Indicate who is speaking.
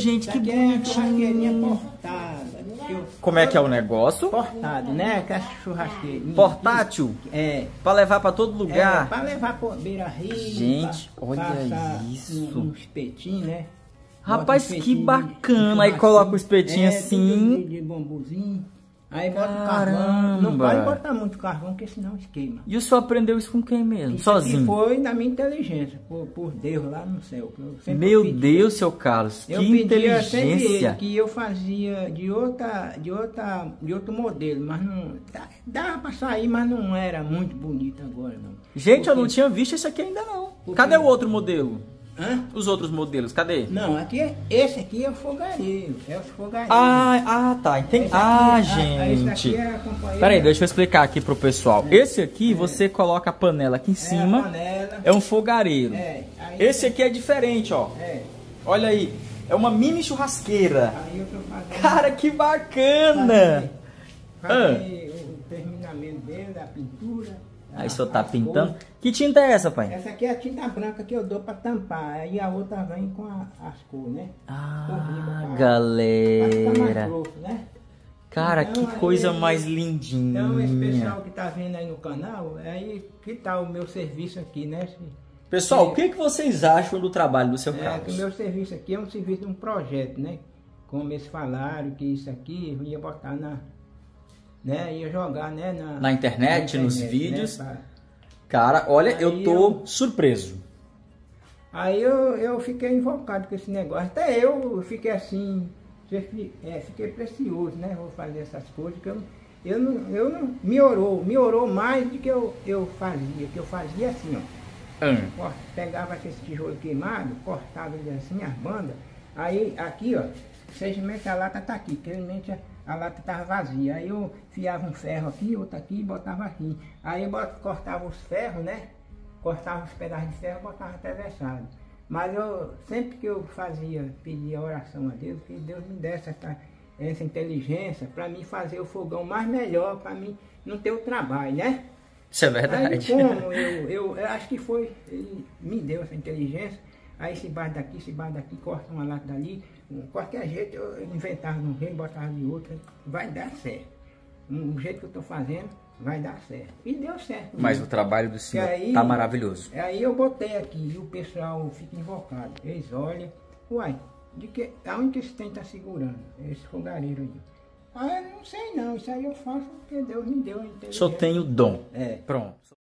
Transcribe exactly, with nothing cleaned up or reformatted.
Speaker 1: Gente, que bonitinho.
Speaker 2: Portada. Eu,
Speaker 1: Como é que é o negócio?
Speaker 2: Portado, né? Aquela churrasqueira.
Speaker 1: Portátil?
Speaker 2: É.
Speaker 1: Pra levar pra todo lugar?
Speaker 2: É, pra levar pro beira-rio.
Speaker 1: Gente,
Speaker 2: pra,
Speaker 1: olha
Speaker 2: passar
Speaker 1: isso.
Speaker 2: Um, um espetinho, né?
Speaker 1: Rapaz,
Speaker 2: Bota um
Speaker 1: que
Speaker 2: espetinho
Speaker 1: bacana.
Speaker 2: de-
Speaker 1: Aí
Speaker 2: de
Speaker 1: coloca o
Speaker 2: churrasquinho.
Speaker 1: espetinho
Speaker 2: É,
Speaker 1: assim.
Speaker 2: tudo De, de bambuzinho. Aí bota o carvão. Não
Speaker 1: Caramba.
Speaker 2: pode botar muito carvão, porque senão esquema.
Speaker 1: E o senhor aprendeu isso com quem mesmo?
Speaker 2: Isso
Speaker 1: Sozinho?
Speaker 2: aqui foi na minha inteligência, por, por Deus lá no céu. que eu sempre
Speaker 1: Meu
Speaker 2: pedi.
Speaker 1: Deus, seu Carlos,
Speaker 2: Eu
Speaker 1: que
Speaker 2: pedia sempre ele,
Speaker 1: inteligência.
Speaker 2: que eu fazia de outra, de outra, de outro modelo, mas não dá- dava para sair, mas não era muito bonito agora não.
Speaker 1: Gente, eu não
Speaker 2: Porque-
Speaker 1: tinha visto esse aqui ainda não.
Speaker 2: Porque-
Speaker 1: Cadê o outro modelo?
Speaker 2: Hã?
Speaker 1: Os outros modelos, cadê?
Speaker 2: Não, aqui é, esse aqui é o fogareiro, é o fogareiro.
Speaker 1: Ah, ah, tá, entendi.
Speaker 2: Esse aqui-
Speaker 1: Ah,
Speaker 2: ah, esse
Speaker 1: gente.
Speaker 2: aqui é a companheira-
Speaker 1: Peraí, deixa eu explicar aqui pro pessoal. Esse aqui, você coloca a panela aqui em
Speaker 2: É a
Speaker 1: cima,
Speaker 2: panela.
Speaker 1: é um fogareiro.
Speaker 2: É, aí-
Speaker 1: Esse aqui é diferente, ó.
Speaker 2: É,
Speaker 1: Olha aí, é uma mini churrasqueira.
Speaker 2: aí eu tô fazendo.
Speaker 1: Cara, que bacana!
Speaker 2: Fazer, fazer o terminamento dele, a pintura.
Speaker 1: Aí o
Speaker 2: a-
Speaker 1: senhor tá
Speaker 2: as
Speaker 1: pintando.
Speaker 2: cores.
Speaker 1: Que tinta é essa, pai?
Speaker 2: Essa aqui é a tinta branca que eu dou para tampar, aí a outra vem com a- as cores, né?
Speaker 1: Ah,
Speaker 2: Pra ficar mais
Speaker 1: galera.
Speaker 2: grosso, né?
Speaker 1: Cara,
Speaker 2: Então,
Speaker 1: que
Speaker 2: aí,
Speaker 1: coisa
Speaker 2: aí,
Speaker 1: mais lindinha.
Speaker 2: Então, esse pessoal que tá vendo aí no canal, aí que tá o meu serviço aqui, né?
Speaker 1: Pessoal, o que, que vocês acham do trabalho do seu
Speaker 2: É, que o
Speaker 1: Carlos?
Speaker 2: meu serviço aqui é um serviço de um projeto, né? Como eles falaram que isso aqui eu ia botar na... Né? Ia jogar, né? Na,
Speaker 1: Na internet, nos
Speaker 2: né?
Speaker 1: vídeos.
Speaker 2: Pra-
Speaker 1: Cara, olha, eu
Speaker 2: Aí
Speaker 1: tô
Speaker 2: eu-
Speaker 1: surpreso.
Speaker 2: Aí eu, eu fiquei invocado com esse negócio. Até eu fiquei assim, fiquei, é, fiquei precioso, né? Vou fazer essas coisas que eu, eu não, eu não, me orou, me orou mais do que eu, eu fazia, que eu fazia assim, ó.
Speaker 1: Hum.
Speaker 2: Cor- Pegava esse tijolo queimado, cortava ele assim, as bandas. Aí aqui, ó, seismente a lata tá aqui, realmente a, a lata tava vazia. Aí eu fiava um ferro aqui, outro aqui e botava aqui. Aí eu bot- cortava os ferros, né? Cortava os pedaços de ferro e botava atravessado. Mas eu, sempre que eu fazia, pedia oração a Deus, que Deus me desse essa, essa inteligência para mim fazer o fogão mais melhor, para mim não ter o trabalho, né?
Speaker 1: Isso é
Speaker 2: Aí
Speaker 1: verdade.
Speaker 2: como eu, eu, eu acho que foi, ele me deu essa inteligência, aí esse bar daqui, esse bar daqui, corta uma lata dali, qualquer jeito eu inventava de um jeito, botava de outro, vai dar certo. O jeito que eu estou fazendo, vai dar certo. E deu certo.
Speaker 1: Mas
Speaker 2: viu?
Speaker 1: o trabalho do senhor
Speaker 2: aí-
Speaker 1: tá maravilhoso.
Speaker 2: Aí eu botei aqui e o pessoal fica invocado. Eles olham, uai, de que, aonde que esse trem está segurando? Esse fogareiro aí. Ah, eu não sei não, isso aí eu faço porque Deus me deu a
Speaker 1: O
Speaker 2: inteligência.
Speaker 1: senhor tem o dom.
Speaker 2: É.
Speaker 1: Pronto.